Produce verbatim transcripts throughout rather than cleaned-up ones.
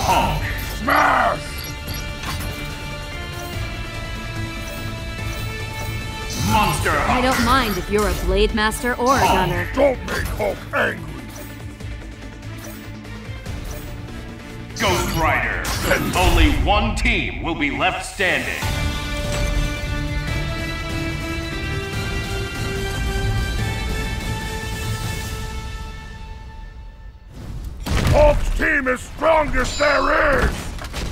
Hulk! Smash! Monster Hulk! I don't mind if you're a Blade Master or a Gunner. Don't make Hulk angry! Ghost Rider! Only one team will be left standing. Hulk's team is strongest there is!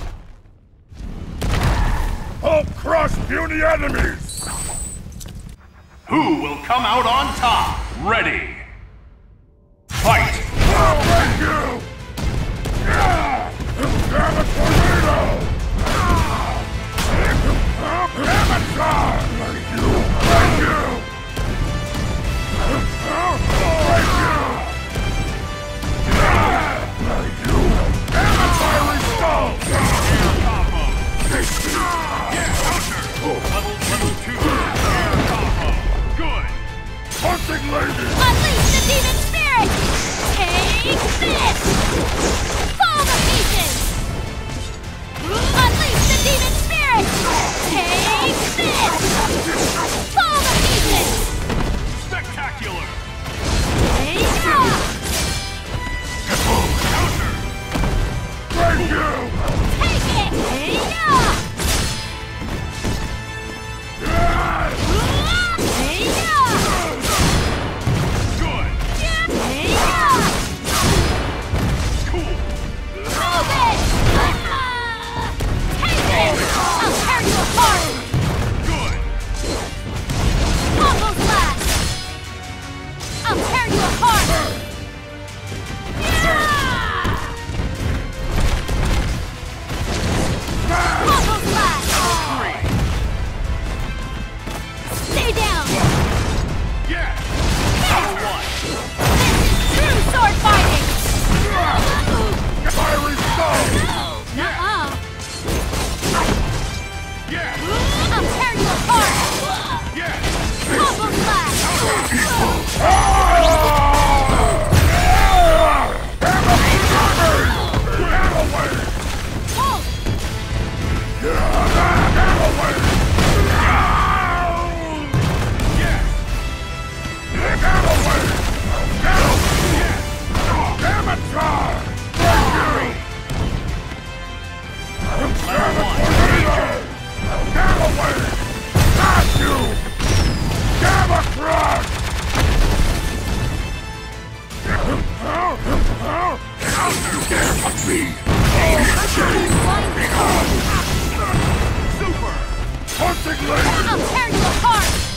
Hulk crush puny enemies! Who will come out on top? Ready! Fight! Oh, thank you! Yeah! Damn it, tornado! Ah! Damn it, God! Thank you! Thank you! Oh, thank you! Yeah! Thank you! Damn it, fiery skull! Air combo! Yeah, counter! Level, level two! Air combo! Good! Punching lady! Unleash the demon spirit! Take this! Fall to pieces! Unleash the demon spirit! Take this! Fall to pieces! Spectacular! Take off! Counter! Thank you! Take it! Take off! Yeah! Take off! Good! Take off! Cool! Move it! Take it! I'll tear you apart! Good! Combo blast! I'll tear you apart! Yeah! Combo blast! Three! Stay down! Yeah! Number one! This is true sword fighting! Fiery skull! Nuh-uh. Yeah! I'll tear you apart! Yeah! Combo blast! Halt! Yeah! Level one! Super! Punching lady! I'll tear you apart!